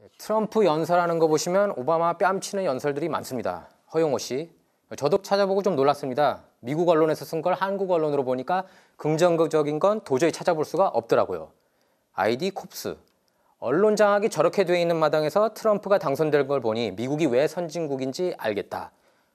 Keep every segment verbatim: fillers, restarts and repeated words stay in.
트럼프 연설하는 거 보시면 오바마 뺨치는 연설들이 많습니다. 허용호 씨. 저도 찾아보고 좀 놀랐습니다. 미국 언론에서 쓴 걸 한국 언론으로 보니까 긍정적인 건 도저히 찾아볼 수가 없더라고요. 아이디 콥스. 언론 장악이 저렇게 돼 있는 마당에서 트럼프가 당선될 걸 보니 미국이 왜 선진국인지 알겠다.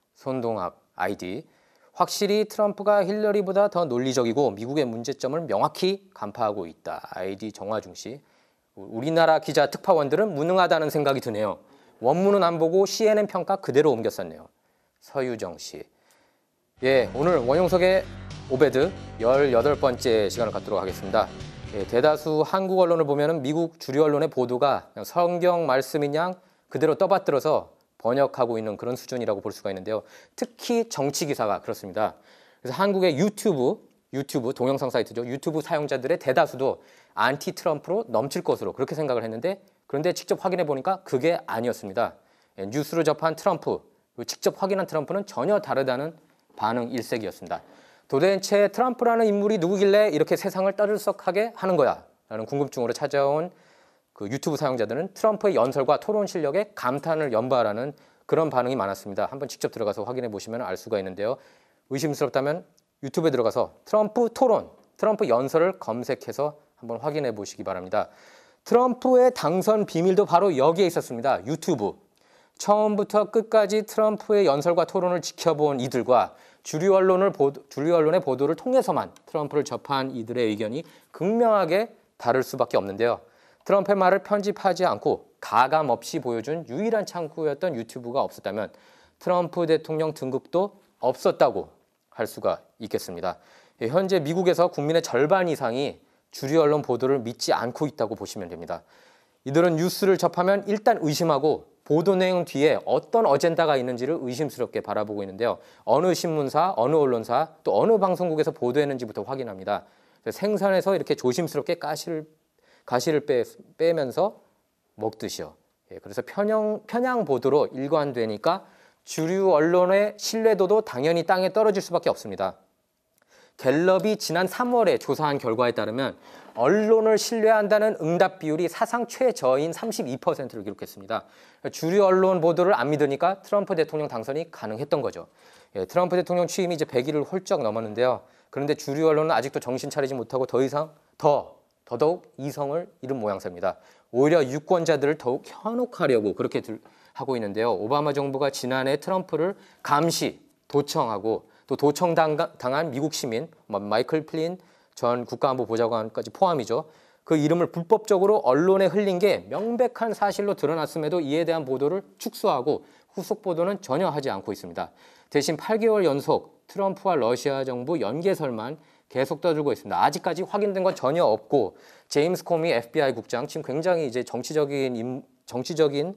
손동학 아이디. 확실히 트럼프가 힐러리보다 더 논리적이고 미국의 문제점을 명확히 간파하고 있다. 아이디 정화중 씨. 우리나라 기자 특파원들은 무능하다는 생각이 드네요. 원문은 안 보고 씨엔엔 평가 그대로 옮겨 썼네요. 서유정 씨. 예, 오늘 원용석의 오베드 열여덟 번째 시간을 갖도록 하겠습니다. 예, 대다수 한국 언론을 보면은 미국 주류 언론의 보도가 그냥 성경 말씀인 양 그대로 떠받들어서 번역하고 있는 그런 수준이라고 볼 수가 있는데요. 특히 정치 기사가 그렇습니다. 그래서 한국의 유튜브, 유튜브 동영상 사이트죠. 유튜브 사용자들의 대다수도 안티 트럼프로 넘칠 것으로 그렇게 생각을 했는데 그런데 직접 확인해 보니까 그게 아니었습니다. 예, 뉴스로 접한 트럼프, 직접 확인한 트럼프는 전혀 다르다는 반응 일색이었습니다. 도대체 트럼프라는 인물이 누구길래 이렇게 세상을 떠들썩하게 하는 거야? 라는 궁금증으로 찾아온 그 유튜브 사용자들은 트럼프의 연설과 토론 실력에 감탄을 연발하는 그런 반응이 많았습니다. 한번 직접 들어가서 확인해 보시면 알 수가 있는데요. 의심스럽다면 유튜브에 들어가서 트럼프 토론, 트럼프 연설을 검색해서 한번 확인해 보시기 바랍니다. 트럼프의 당선 비밀도 바로 여기에 있었습니다. 유튜브. 처음부터 끝까지 트럼프의 연설과 토론을 지켜본 이들과 주류 언론을 보도, 주류 언론의 보도를 통해서만 트럼프를 접한 이들의 의견이 극명하게 다를 수밖에 없는데요. 트럼프의 말을 편집하지 않고 가감 없이 보여준 유일한 창구였던 유튜브가 없었다면 트럼프 대통령 등극도 없었다고 할 수가 있겠습니다. 현재 미국에서 국민의 절반 이상이 주류 언론 보도를 믿지 않고 있다고 보시면 됩니다. 이들은 뉴스를 접하면 일단 의심하고 보도 내용 뒤에 어떤 어젠다가 있는지를 의심스럽게 바라보고 있는데요. 어느 신문사, 어느 언론사, 또 어느 방송국에서 보도했는지부터 확인합니다. 생선에서 이렇게 조심스럽게 가시를, 가시를 빼, 빼면서 먹듯이요. 예, 그래서 편향, 편향 보도로 일관되니까 주류 언론의 신뢰도도 당연히 땅에 떨어질 수밖에 없습니다. 갤럽이 지난 삼월에 조사한 결과에 따르면 언론을 신뢰한다는 응답 비율이 사상 최저인 삼십이 퍼센트를 기록했습니다. 주류 언론 보도를 안 믿으니까 트럼프 대통령 당선이 가능했던 거죠. 예, 트럼프 대통령 취임이 이제 백 일을 훌쩍 넘었는데요. 그런데 주류 언론은 아직도 정신 차리지 못하고 더 이상 더 더더욱 이성을 잃은 모양새입니다. 오히려 유권자들을 더욱 현혹하려고 그렇게 들, 하고 있는데요. 오바마 정부가 지난해 트럼프를 감시, 도청하고 또 도청당한 미국 시민 마이클 플린 전 국가안보보좌관까지 포함이죠. 그 이름을 불법적으로 언론에 흘린 게 명백한 사실로 드러났음에도 이에 대한 보도를 축소하고 후속 보도는 전혀 하지 않고 있습니다. 대신 팔 개월 연속 트럼프와 러시아 정부 연계설만 계속 떠들고 있습니다. 아직까지 확인된 건 전혀 없고 제임스 코미 에프비아이 국장 지금 굉장히 이제 정치적인 임, 정치적인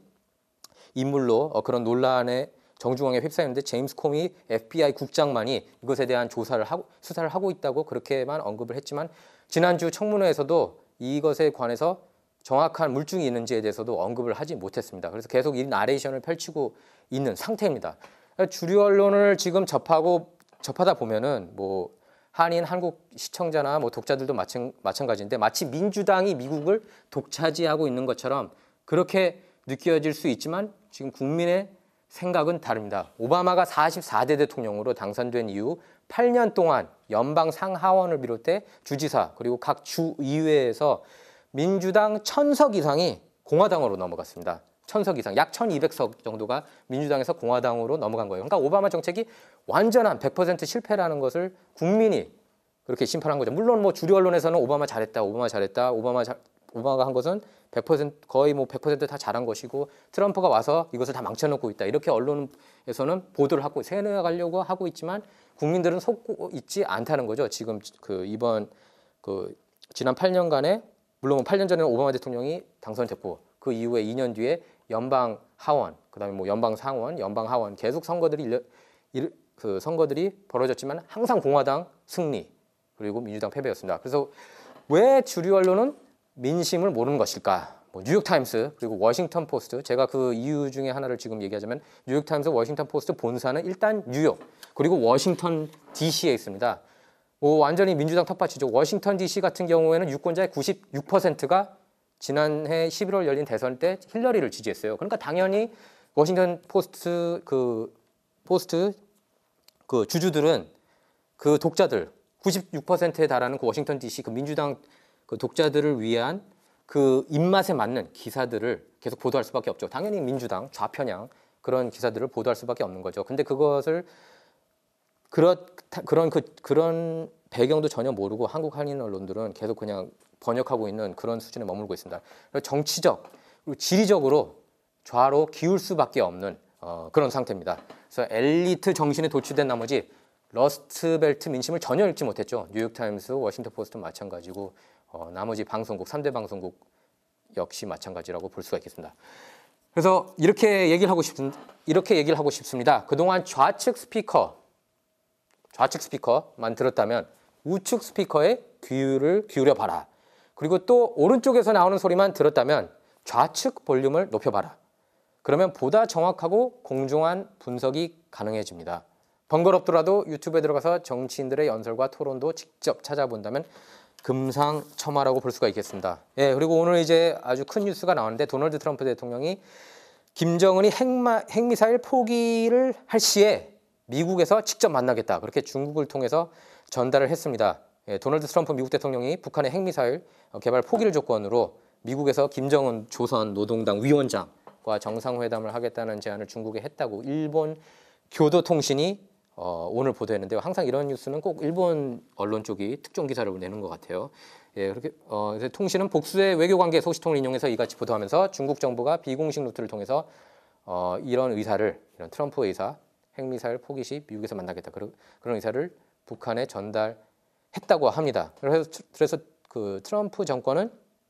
인물로 어, 그런 논란에 정중앙에 휩싸였는데 제임스 코미 에프비아이 국장만이 이것에 대한 조사를 하고 수사를 하고 있다고 그렇게만 언급을 했지만 지난주 청문회에서도 이것에 관해서 정확한 물증이 있는지에 대해서도 언급을 하지 못했습니다. 그래서 계속 이 나레이션을 펼치고 있는 상태입니다. 주류 언론을 지금 접하고 접하다 보면은 뭐 한인 한국 시청자나 뭐 독자들도 마찬, 마찬가지인데 마치 민주당이 미국을 독차지하고 있는 것처럼 그렇게 느껴질 수 있지만 지금 국민의 생각은 다릅니다. 오바마가 사십사 대 대통령으로 당선된 이후 팔 년 동안 연방 상하원을 비롯해 주지사 그리고 각 주의회에서 민주당 천 석 이상이 공화당으로 넘어갔습니다. 천 석 이상, 약 천이백 석 정도가 민주당에서 공화당으로 넘어간 거예요. 그러니까 오바마 정책이 완전한 백 퍼센트 실패라는 것을 국민이 그렇게 심판한 거죠. 물론 뭐 주류 언론에서는 오바마 잘했다, 오바마 잘했다, 오바마 자, 오바마가 한 것은 백 퍼센트 거의 뭐 백 퍼센트 다 잘한 것이고 트럼프가 와서 이것을 다 망쳐놓고 있다. 이렇게 언론에서는 보도를 하고 세뇌하려고 하고 있지만 국민들은 속고 있지 않다는 거죠. 지금 그 이번 그 지난 팔 년간에 물론 팔 년 전에는 오바마 대통령이 당선됐고 그 이후에 이 년 뒤에 연방 하원, 그다음에 뭐 연방 상원, 연방 하원 계속 선거들이 일려, 일, 그 선거들이 벌어졌지만 항상 공화당 승리 그리고 민주당 패배였습니다. 그래서 왜 주류 언론은 민심을 모르는 것일까? 뭐 뉴욕타임스 그리고 워싱턴 포스트 제가 그 이유 중에 하나를 지금 얘기하자면 뉴욕타임스, 워싱턴 포스트 본사는 일단 뉴욕 그리고 워싱턴 디씨에 있습니다. 뭐 완전히 민주당 텃밭이죠. 워싱턴 디씨 같은 경우에는 유권자의 구십육 퍼센트가 지난해 십일월 열린 대선 때 힐러리를 지지했어요. 그러니까 당연히 워싱턴 포스트 그 포스트 그 주주들은 그 독자들 구십육 퍼센트에 달하는 그 워싱턴 디씨 그 민주당 그 독자들을 위한 그 입맛에 맞는 기사들을 계속 보도할 수밖에 없죠. 당연히 민주당 좌편향 그런 기사들을 보도할 수밖에 없는 거죠. 근데 그것을 그런 그런 그 그런 배경도 전혀 모르고 한국 한인 언론들은 계속 그냥 번역하고 있는 그런 수준에 머물고 있습니다. 정치적 그리고 지리적으로 좌로 기울 수밖에 없는 어, 그런 상태입니다. 그래서 엘리트 정신에 도취된 나머지 러스트벨트 민심을 전혀 읽지 못했죠. 뉴욕타임스, 워싱턴 포스트 마찬가지고 어, 나머지 방송국 삼 대 방송국 역시 마찬가지라고 볼 수가 있겠습니다. 그래서 이렇게 얘기를 하고 싶 이렇게 얘기를 하고 싶습니다. 그동안 좌측 스피커 좌측 스피커만 들었다면 우측 스피커에 귀를 기울여 봐라. 그리고 또 오른쪽에서 나오는 소리만 들었다면 좌측 볼륨을 높여봐라. 그러면 보다 정확하고 공정한 분석이 가능해집니다. 번거롭더라도 유튜브에 들어가서 정치인들의 연설과 토론도 직접 찾아본다면 금상첨화라고 볼 수가 있겠습니다. 예, 그리고 오늘 이제 아주 큰 뉴스가 나왔는데 도널드 트럼프 대통령이 김정은이 핵마, 핵미사일 포기를 할 시에 미국에서 직접 만나겠다. 그렇게 중국을 통해서 전달을 했습니다. 예, 도널드 트럼프 미국 대통령이 북한의 핵미사일 개발 포기를 조건으로 미국에서 김정은 조선 노동당 위원장과 정상회담을 하겠다는 제안을 중국에 했다고 일본 교도통신이 어, 오늘 보도했는데요. 항상 이런 뉴스는 꼭 일본 언론 쪽이 특종 기사를 내는 것 같아요. 예, 그렇게 어, 통신은 복수의 외교관계 소식통을 인용해서 이같이 보도하면서 중국 정부가 비공식 루트를 통해서 어, 이런 의사를 이런 트럼프 의사 핵미사일 포기 시 미국에서 만나겠다 그런 그런 의사를 북한에 전달했다고 합니다. 그래서 그래서 그 트럼프 정권은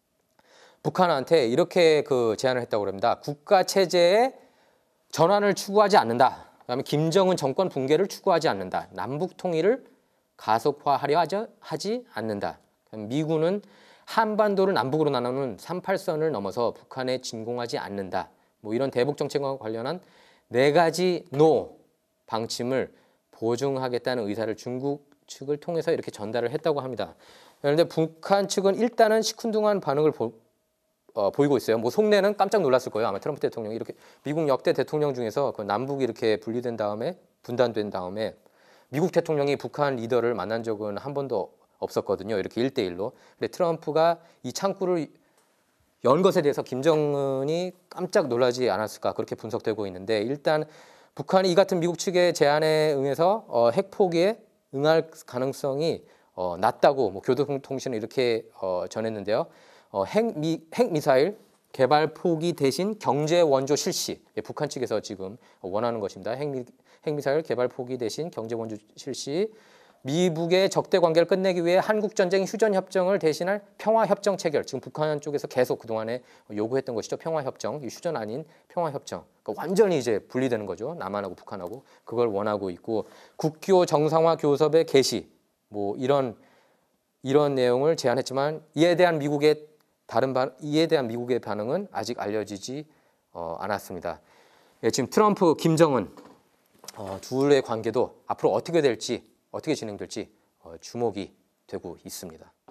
북한한테 이렇게 그 제안을 했다고 합니다. 국가 체제의 전환을 추구하지 않는다. 그다음에 김정은 정권 붕괴를 추구하지 않는다. 남북 통일을 가속화하려 하지, 하지 않는다. 미군은 한반도를 남북으로 나누는 삼팔선을 넘어서 북한에 진공하지 않는다. 뭐 이런 대북 정책과 관련한 네 가지 노 방침을 보증하겠다는 의사를 중국 측을 통해서 이렇게 전달을 했다고 합니다. 그런데 북한 측은 일단은 시큰둥한 반응을 보, 어, 보이고 있어요. 뭐 속내는 깜짝 놀랐을 거예요. 아마 트럼프 대통령이 이렇게 미국 역대 대통령 중에서 그 남북이 이렇게 분리된 다음에 분단된 다음에 미국 대통령이 북한 리더를 만난 적은 한 번도 없었거든요. 이렇게 일 대 일로. 근데 트럼프가 이 창구를 연 것에 대해서 김정은이 깜짝 놀라지 않았을까 그렇게 분석되고 있는데 일단 북한이 이 같은 미국 측의 제안에 응해서 어, 핵 포기에 응할 가능성이 어, 낮다고 뭐 교도통신은 이렇게 어, 전했는데요. 어, 핵미, 핵미사일 개발 포기 대신 경제 원조 실시. 예, 북한 측에서 지금 원하는 것입니다. 핵미, 핵미사일 개발 포기 대신 경제 원조 실시. 미북의 적대 관계를 끝내기 위해 한국전쟁 휴전협정을 대신할 평화협정 체결. 지금 북한 쪽에서 계속 그동안에 요구했던 것이죠. 평화협정. 이 휴전 아닌 평화협정. 그러니까 완전히 이제 분리되는 거죠. 남한하고 북한하고. 그걸 원하고 있고 국교 정상화 교섭의 개시. 뭐 이런 이런 내용을 제안했지만 이에 대한 미국의 다른 반, 이에 대한 미국의 반응은 아직 알려지지 어, 않았습니다. 예, 지금 트럼프, 김정은 어, 둘의 관계도 앞으로 어떻게 될지, 어떻게 진행될지 어, 주목이 되고 있습니다.